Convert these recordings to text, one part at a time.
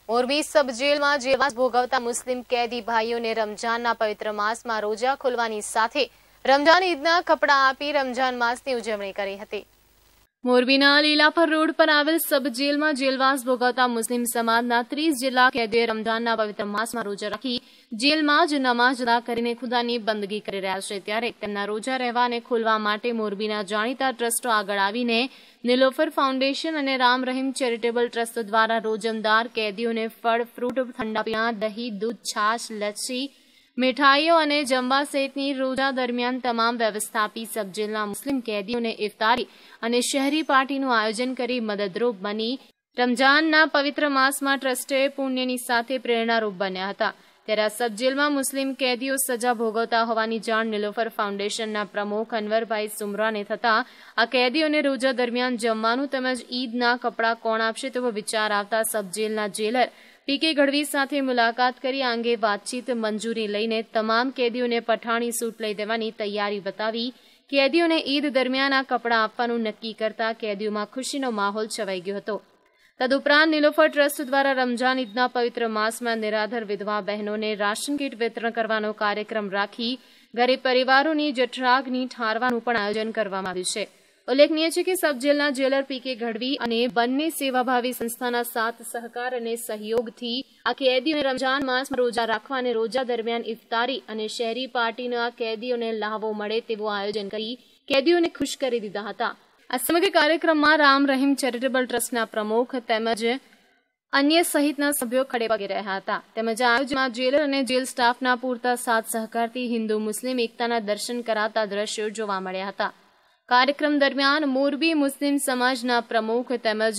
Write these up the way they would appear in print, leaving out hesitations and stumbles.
મોરબી સબ જેલમાં જેલવાસ ભોગવતા મુસ્લિમ કેદી ભાઈઓને રમજાનના પવિત્ર માસમાં રોજા ખોલવાની સાથે રમજાન ઈદના કપડાં આપી રમજાન માસની ઉજવણી કરી હતી। મોરબીના લીલાપર રોડ પર આવેલ સબ જેલમાં જેલવાસ ભોગવતા મુસ્લિમ સમાજના 30 જેટલા કેદીઓએ રમજાનના પવિત્ર માસમાં રોજા રાખી જેલમાં જ નમાઝ અદા કરીને ખુદાની બંદગી કરી રહ્યા છે। ત્યારે તેમના રોજા રહેવા અને ખોલવા માટે મોરબીના જાણીતા ટ્રસ્ટો આગળ આવીને નીલોફર ફાઉન્ડેશન અને રામ રહીમ ચેરિટેબલ ટ્રસ્ટ દ્વારા રોજમદાર કેદીઓને ફળ, ફ્રૂટ, ઠંડા પીણા, દહીં, દૂધ, છાશ, લસ્સી, મીઠાઈઓ અને જમવા સહિતની રોજા દરમિયાન તમામ વ્યવસ્થા આપી સબ જેલના મુસ્લિમ કેદીઓને ઇફતારી અને શહેરી પાર્ટીનું આયોજન કરી મદદરૂપ બની રમજાનના પવિત્ર માસમાં ટ્રસ્ટે પુણ્યની સાથે પ્રેરણારૂપ બન્યા હતા। ત્યારે આ સબ જેલમાં મુસ્લિમ કેદીઓ સજા ભોગવતા હોવાની જાણ નીલોફર ફાઉન્ડેશનના પ્રમુખ અનવરભાઈ સુમરાને થતા આ કેદીઓને રોજા દરમિયાન જમવાનું તેમજ ઈદના કપડાં કોણ આપશે તેવો વિચાર આવતા સબ જેલના જેલર પીકે ગઢવી સાથે મુલાકાત કરી આ અંગે વાતચીત મંજૂરી લઈને તમામ કેદીઓને પઠાણી સૂટ લઈ દેવાની તૈયારી બતાવી કેદીઓને ઈદ દરમિયાન આ કપડાં આપવાનું નક્કી કરતા કેદીઓમાં ખુશીનો માહોલ છવાઈ ગયો હતો। તદુપરાંત નીલોફર ટ્રસ્ટ દ્વારા રમજાન ઈદના પવિત્ર માસમાં નિરાધાર વિધવા બહેનોને રાશન કીટ વિતરણ કરવાનો કાર્યક્રમ રાખી ગરીબ પરિવારોની જઠરાગ્નિ ઠારવાનું પણ આયોજન કરવામાં આવ્યું છે। ઉલ્લેખનીય છે કે સબ જેલના જેલર પીકે ગઢવી અને બંને સેવાભાવી સંસ્થાના સાથ સહકાર અને સહયોગથી આ કેદીઓને રમજાન માસમાં રોજા રાખવા અને રોજા દરમિયાન ઇફતારી અને શહેરી પાર્ટીનો આ કેદીઓને લાહવો મળે તેવું આયોજન કરી કેદીઓને ખુશ કરી દીધા હતા। આ સમગ્ર કાર્યક્રમમાં રામ રહીમ ચેરિટેબલ ટ્રસ્ટના પ્રમુખ તેમજ અન્ય સહિતના સભ્યો ખડેપગે રહ્યા હતા। તેમજ આયોજનમાં જેલર અને જેલ સ્ટાફના પૂરતા સાથ સહકારથી હિન્દુ મુસ્લિમ એકતાના દર્શન કરાતા દ્રશ્યો જોવા મળ્યા હતા। કાર્યક્રમ દરમિયાન મોરબી મુસ્લિમ સમાજના પ્રમુખ તેમજ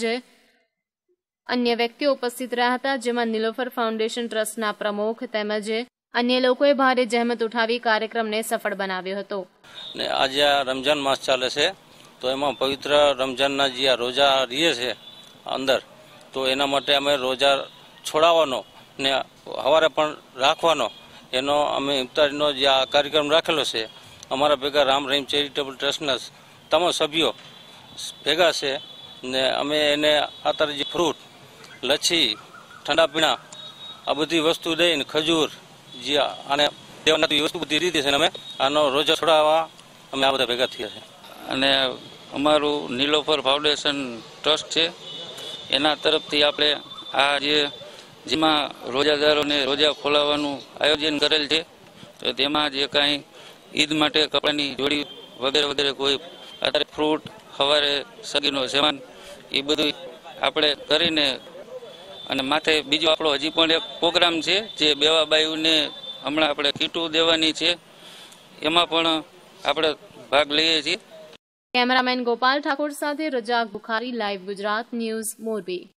અન્ય વ્યક્તિઓ ઉપસ્થિત રહ્યા હતા, જેમાં નીલોફર ફાઉન્ડેશન ટ્રસ્ટના પ્રમુખ તેમજ અન્ય લોકોએ ભારે જહેમત ઉઠાવી કાર્યક્રમને સફળ બનાવ્યો હતો। આજે રમજાન માસ ચાલે છે તો એમાં પવિત્ર રમજાનના જે રોજા રહીએ છે અંદર તો એના માટે અમે રોજા છોડાવવાનો ને સવારે પણ રાખવાનો એનો અમે ઇફતારીનો જે આ કાર્યક્રમ રાખેલો છે। અમારા ભેગા રામ રહીમ ચેરિટેબલ ટ્રસ્ટના તમામ સભ્યો ભેગા છે ને અમે એને અત્યારે જે ફ્રૂટ, લચ્છી, ઠંડા પીણા આ બધી વસ્તુ દઈને ખજૂર જે આને દેવાની વસ્તુ બધી રીતે છે અમે આનો રોજા છોડાવવા અમે આ બધા ભેગા થયા છે। અને અમારું નીલોફર ફાઉન્ડેશન ટ્રસ્ટ છે એના તરફથી આપણે આ જેમાં રોજાદારોને રોજા ખોલાવવાનું આયોજન કરેલ છે તો તેમાં જે કાંઈ ઈદ માટે કપડાની જોડી વગેરે વગેરે કોઈ અત્યારે ફ્રૂટ, સવારે સગીનો સેવાન એ બધું આપણે કરીને અને માથે બીજો આપણો હજી પણ એક પ્રોગ્રામ છે જે બેવાબાઈઓને હમણાં આપણે કીટું દેવાની છે એમાં પણ આપણે ભાગ લઈએ છીએ। કેમેરામેન ગોપાલ ઠાકોર સાથે રજાક બુખારી, લાઈવ ગુજરાત ન્યૂઝ, મોરબી।